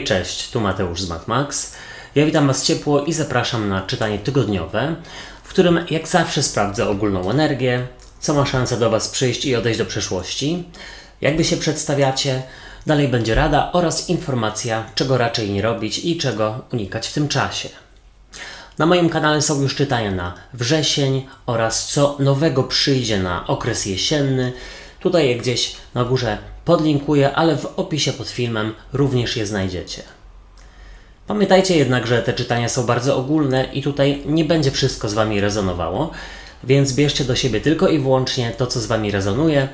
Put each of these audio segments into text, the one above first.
Hej, cześć, tu Mateusz z MatMax. Ja witam Was ciepło i zapraszam na czytanie tygodniowe, w którym jak zawsze sprawdzę ogólną energię, co ma szansę do Was przyjść i odejść do przeszłości, jak Wy się przedstawiacie, dalej będzie rada oraz informacja, czego raczej nie robić i czego unikać w tym czasie. Na moim kanale są już czytania na wrzesień oraz co nowego przyjdzie na okres jesienny. Tutaj je gdzieś na górze podlinkuję, ale w opisie pod filmem również je znajdziecie. Pamiętajcie jednak, że te czytania są bardzo ogólne i tutaj nie będzie wszystko z Wami rezonowało, więc bierzcie do siebie tylko i wyłącznie to, co z Wami rezonuje,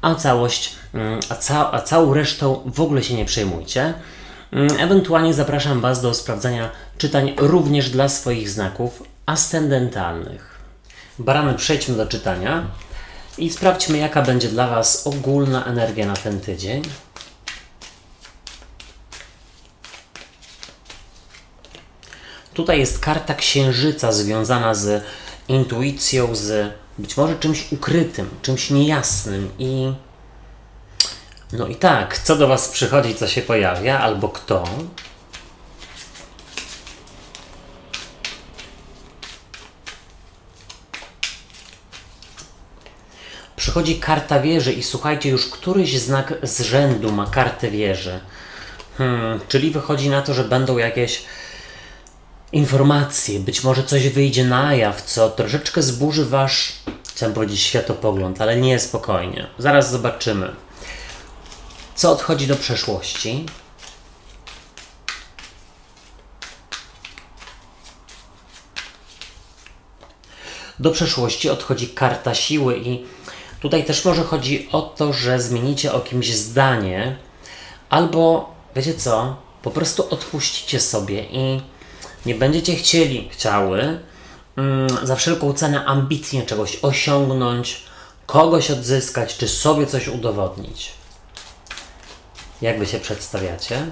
a całą resztą w ogóle się nie przejmujcie. Ewentualnie zapraszam Was do sprawdzania czytań również dla swoich znaków ascendentalnych. Barany, przejdźmy do czytania i sprawdźmy, jaka będzie dla Was ogólna energia na ten tydzień. Tutaj jest karta Księżyca związana z intuicją, z być może czymś ukrytym, czymś niejasnym i... No i tak, co do Was przychodzi, co się pojawia, albo kto? Przychodzi karta wieży i słuchajcie, już któryś znak z rzędu ma kartę wieży. Czyli wychodzi na to, że będą jakieś informacje, być może coś wyjdzie na jaw, co troszeczkę zburzy Wasz, chciałem powiedzieć, światopogląd, ale nie, spokojnie. Zaraz zobaczymy. Co odchodzi do przeszłości? Do przeszłości odchodzi karta siły i tutaj też może chodzi o to, że zmienicie o kimś zdanie albo, wiecie co, po prostu odpuścicie sobie i nie będziecie chciały za wszelką cenę ambitnie czegoś osiągnąć, kogoś odzyskać, czy sobie coś udowodnić. Jak Wy się przedstawiacie?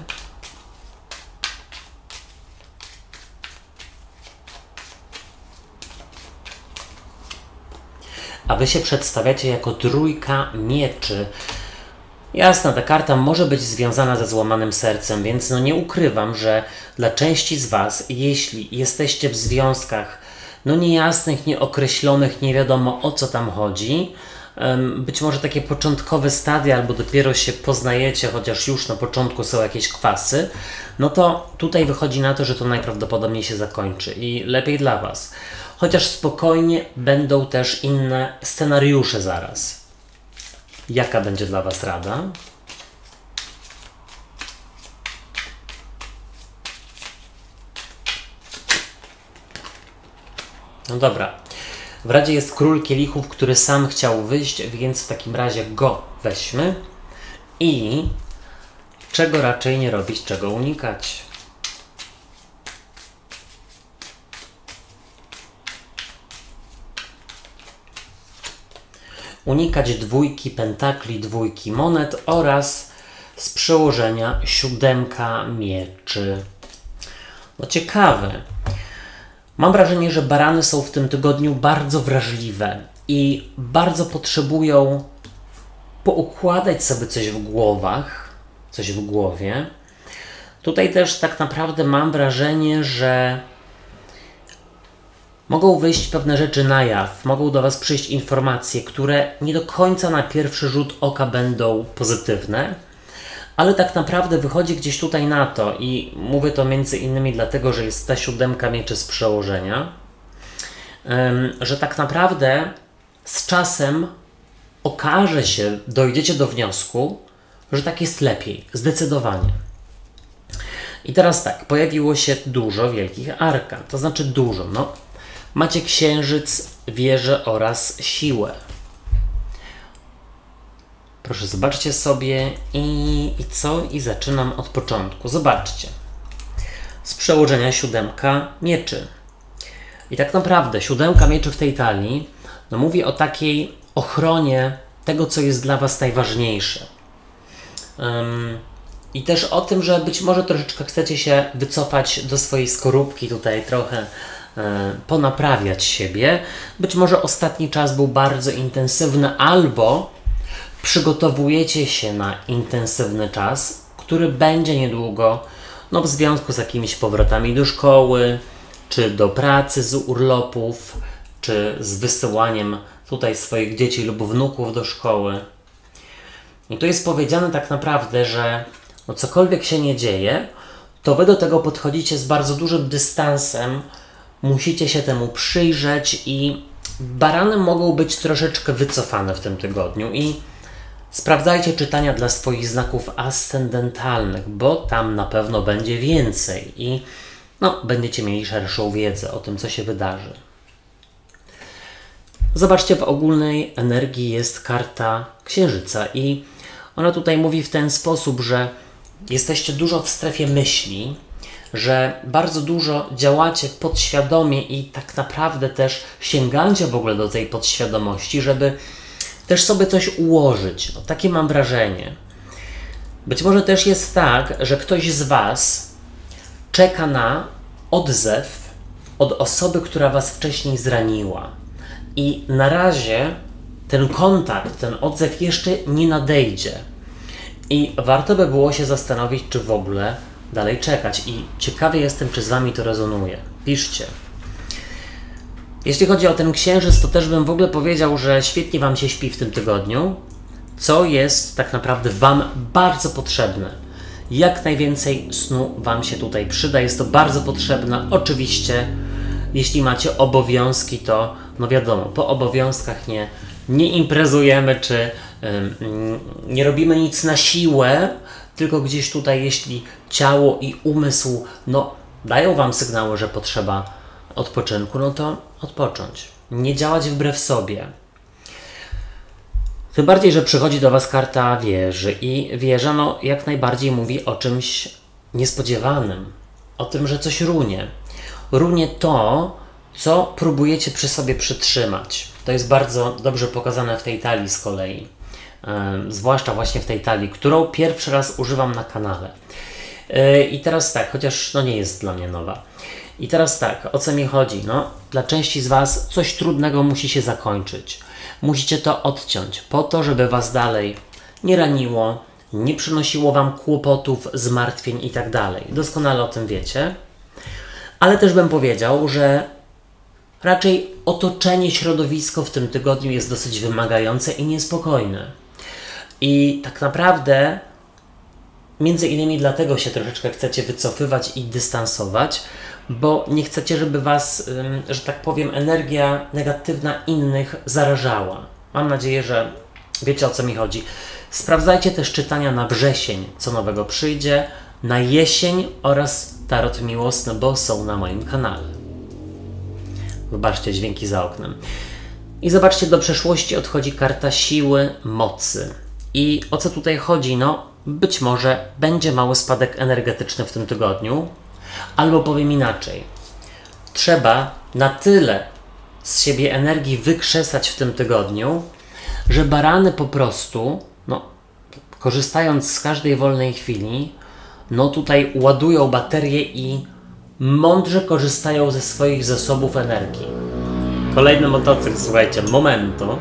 A Wy się przedstawiacie jako trójka mieczy. Jasna, ta karta może być związana ze złamanym sercem, więc no nie ukrywam, że dla części z Was, jeśli jesteście w związkach niejasnych, nieokreślonych, nie wiadomo o co tam chodzi, być może takie początkowe stadia, albo dopiero się poznajecie, chociaż już na początku są jakieś kwasy, no to tutaj wychodzi na to, że to najprawdopodobniej się zakończy i lepiej dla Was. Chociaż spokojnie będą też inne scenariusze zaraz. Jaka będzie dla Was rada? No dobra. W radzie jest król kielichów, który sam chciał wyjść, więc w takim razie go weźmy. I czego raczej nie robić, czego unikać? Unikać dwójki pentakli, dwójki monet oraz z przełożenia siódemka mieczy. No ciekawe. Mam wrażenie, że barany są w tym tygodniu bardzo wrażliwe i bardzo potrzebują poukładać sobie coś w głowach, coś w głowie. Tutaj też tak naprawdę mam wrażenie, że mogą wyjść pewne rzeczy na jaw, mogą do Was przyjść informacje, które nie do końca na pierwszy rzut oka będą pozytywne, ale tak naprawdę wychodzi gdzieś tutaj na to i mówię to między innymi dlatego, że jest ta siódemka mieczy z przełożenia, że tak naprawdę z czasem okaże się, dojdziecie do wniosku, że tak jest lepiej, zdecydowanie. I teraz tak, pojawiło się dużo wielkich arkan, to znaczy dużo, no. Macie księżyc, wieżę oraz siłę. Proszę, zobaczcie sobie i co? I zaczynam od początku. Zobaczcie. Z przełożenia siódemka mieczy. I tak naprawdę siódemka mieczy w tej talii mówi o takiej ochronie tego, co jest dla Was najważniejsze. I też o tym, że być może troszeczkę chcecie się wycofać do swojej skorupki, tutaj trochę ponaprawiać siebie. Być może ostatni czas był bardzo intensywny, albo przygotowujecie się na intensywny czas, który będzie niedługo no w związku z jakimiś powrotami do szkoły, czy do pracy z urlopów, czy z wysyłaniem tutaj swoich dzieci lub wnuków do szkoły. I tu jest powiedziane tak naprawdę, że no cokolwiek się nie dzieje, to wy do tego podchodzicie z bardzo dużym dystansem, musicie się temu przyjrzeć i barany mogą być troszeczkę wycofane w tym tygodniu i sprawdzajcie czytania dla swoich znaków ascendentalnych, bo tam na pewno będzie więcej i no, będziecie mieli szerszą wiedzę o tym, co się wydarzy. Zobaczcie, w ogólnej energii jest karta Księżyca i ona tutaj mówi w ten sposób, że jesteście dużo w strefie myśli, że bardzo dużo działacie podświadomie i tak naprawdę też sięgacie w ogóle do tej podświadomości, żeby też sobie coś ułożyć. No, takie mam wrażenie. Być może też jest tak, że ktoś z Was czeka na odzew od osoby, która Was wcześniej zraniła. I na razie ten kontakt, ten odzew jeszcze nie nadejdzie. I warto by było się zastanowić, czy w ogóle dalej czekać. I ciekawy jestem, czy z Wami to rezonuje. Piszcie. Jeśli chodzi o ten księżyc, to też bym w ogóle powiedział, że świetnie Wam się śpi w tym tygodniu, co jest tak naprawdę Wam bardzo potrzebne. Jak najwięcej snu Wam się tutaj przyda, jest to bardzo potrzebne. Oczywiście, jeśli macie obowiązki, to no wiadomo, po obowiązkach nie imprezujemy, czy nie robimy nic na siłę, tylko gdzieś tutaj, jeśli ciało i umysł no, dają Wam sygnały, że potrzeba odpoczynku, no to odpocząć. Nie działać wbrew sobie. Tym bardziej, że przychodzi do Was karta wieży i wieża no, jak najbardziej mówi o czymś niespodziewanym. O tym, że coś runie. Runie to, co próbujecie przy sobie przytrzymać. To jest bardzo dobrze pokazane w tej talii z kolei. Zwłaszcza właśnie w tej talii, którą pierwszy raz używam na kanale. I teraz tak, chociaż no nie jest dla mnie nowa. I teraz tak, o co mi chodzi? No, dla części z Was coś trudnego musi się zakończyć. Musicie to odciąć po to, żeby Was dalej nie raniło, nie przynosiło Wam kłopotów, zmartwień i tak dalej. Doskonale o tym wiecie. Ale też bym powiedział, że raczej otoczenie, środowisko w tym tygodniu jest dosyć wymagające i niespokojne. I tak naprawdę między innymi dlatego się troszeczkę chcecie wycofywać i dystansować, bo nie chcecie, żeby Was, że tak powiem, energia negatywna innych zarażała. Mam nadzieję, że wiecie, o co mi chodzi. Sprawdzajcie też czytania na wrzesień, co nowego przyjdzie, na jesień oraz tarot miłosny, bo są na moim kanale. Zobaczcie dźwięki za oknem. I zobaczcie, do przeszłości odchodzi karta siły, mocy. I o co tutaj chodzi? No, być może będzie mały spadek energetyczny w tym tygodniu, albo powiem inaczej. Trzeba na tyle z siebie energii wykrzesać w tym tygodniu, że barany po prostu, no, korzystając z każdej wolnej chwili, no tutaj ładują baterie i mądrze korzystają ze swoich zasobów energii. Kolejny motocykl, słuchajcie, Momento.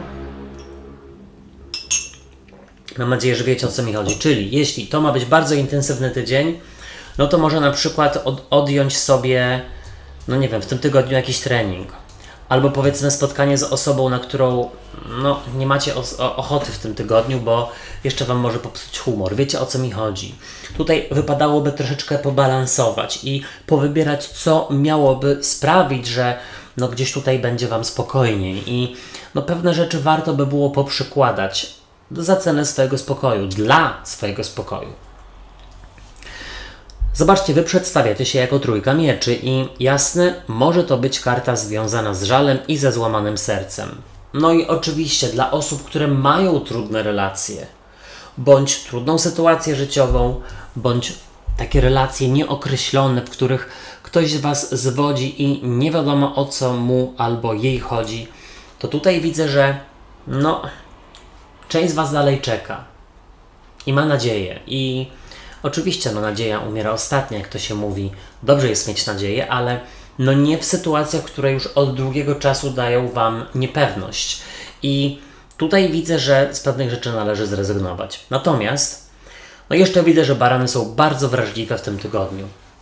Mam nadzieję, że wiecie, o co mi chodzi. Czyli jeśli to ma być bardzo intensywny tydzień, no to może na przykład odjąć sobie, no nie wiem, w tym tygodniu jakiś trening. Albo powiedzmy spotkanie z osobą, na którą no, nie macie ochoty w tym tygodniu, bo jeszcze Wam może popsuć humor. Wiecie, o co mi chodzi. Tutaj wypadałoby troszeczkę pobalansować i powybierać, co miałoby sprawić, że no, gdzieś tutaj będzie Wam spokojniej. I no, pewne rzeczy warto by było poprzykładać za cenę swojego spokoju, dla swojego spokoju. Zobaczcie, Wy przedstawiacie się jako trójka mieczy i jasne, może to być karta związana z żalem i ze złamanym sercem. No i oczywiście dla osób, które mają trudne relacje, bądź trudną sytuację życiową, bądź takie relacje nieokreślone, w których ktoś z Was zwodzi i nie wiadomo, o co mu albo jej chodzi, to tutaj widzę, że no, część z Was dalej czeka i ma nadzieję. I oczywiście no, nadzieja umiera ostatnia, jak to się mówi. Dobrze jest mieć nadzieję, ale no nie w sytuacjach, które już od długiego czasu dają Wam niepewność. I tutaj widzę, że z pewnych rzeczy należy zrezygnować. Natomiast no jeszcze widzę, że barany są bardzo wrażliwe w tym tygodniu.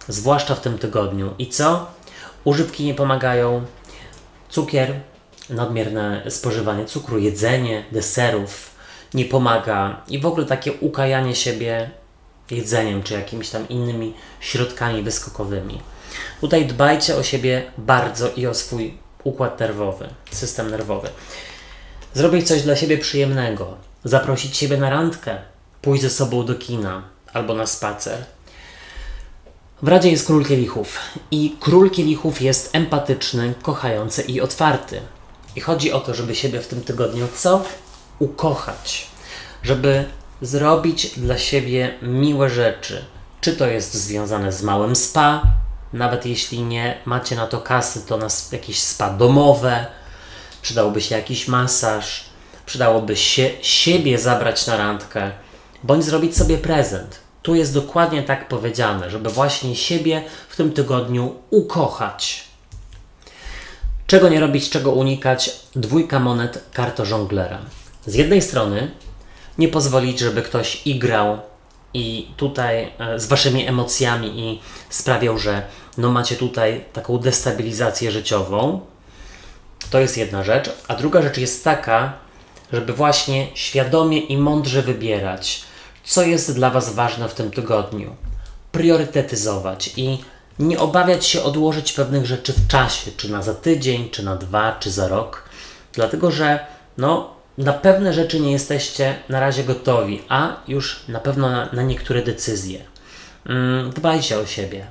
zwłaszcza w tym tygodniu. I co? Używki nie pomagają, cukier, nadmierne spożywanie cukru, jedzenie, deserów nie pomaga i w ogóle takie ukajanie siebie jedzeniem czy jakimiś tam innymi środkami wyskokowymi. Tutaj dbajcie o siebie bardzo i o swój układ nerwowy, system nerwowy. Zrobić coś dla siebie przyjemnego, zaprosić siebie na randkę, pójść ze sobą do kina albo na spacer. W Radzie jest Król Kielichów i Król Kielichów jest empatyczny, kochający i otwarty. I chodzi o to, żeby siebie w tym tygodniu co? Ukochać. Żeby zrobić dla siebie miłe rzeczy. Czy to jest związane z małym spa, nawet jeśli nie macie na to kasy, to na jakieś spa domowe, przydałoby się jakiś masaż, przydałoby się siebie zabrać na randkę, bądź zrobić sobie prezent. Tu jest dokładnie tak powiedziane, żeby właśnie siebie w tym tygodniu ukochać. Czego nie robić, czego unikać? 2 monet kartożonglera. Z jednej strony nie pozwolić, żeby ktoś igrał i tutaj z waszymi emocjami i sprawiał, że no macie tutaj taką destabilizację życiową. To jest jedna rzecz. A druga rzecz jest taka, żeby właśnie świadomie i mądrze wybierać, co jest dla was ważne w tym tygodniu. Priorytetyzować i nie obawiać się odłożyć pewnych rzeczy w czasie, czy na za tydzień, czy na 2, czy za rok. Dlatego, że na pewne rzeczy nie jesteście na razie gotowi, a już na pewno na niektóre decyzje. Dbajcie o siebie.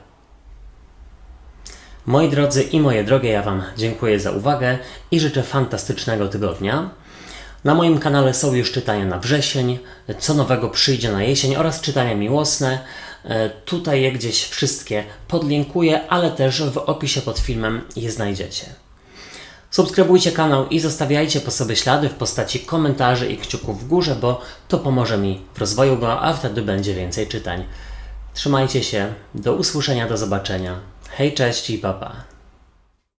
Moi drodzy i moje drogie, ja wam dziękuję za uwagę i życzę fantastycznego tygodnia. Na moim kanale są już czytania na wrzesień, co nowego przyjdzie na jesień oraz czytania miłosne. Tutaj je gdzieś wszystkie podlinkuję, ale też w opisie pod filmem je znajdziecie. Subskrybujcie kanał i zostawiajcie po sobie ślady w postaci komentarzy i kciuków w górze, bo to pomoże mi w rozwoju go, a wtedy będzie więcej czytań. Trzymajcie się, do usłyszenia, do zobaczenia. Hej, cześć i pa pa.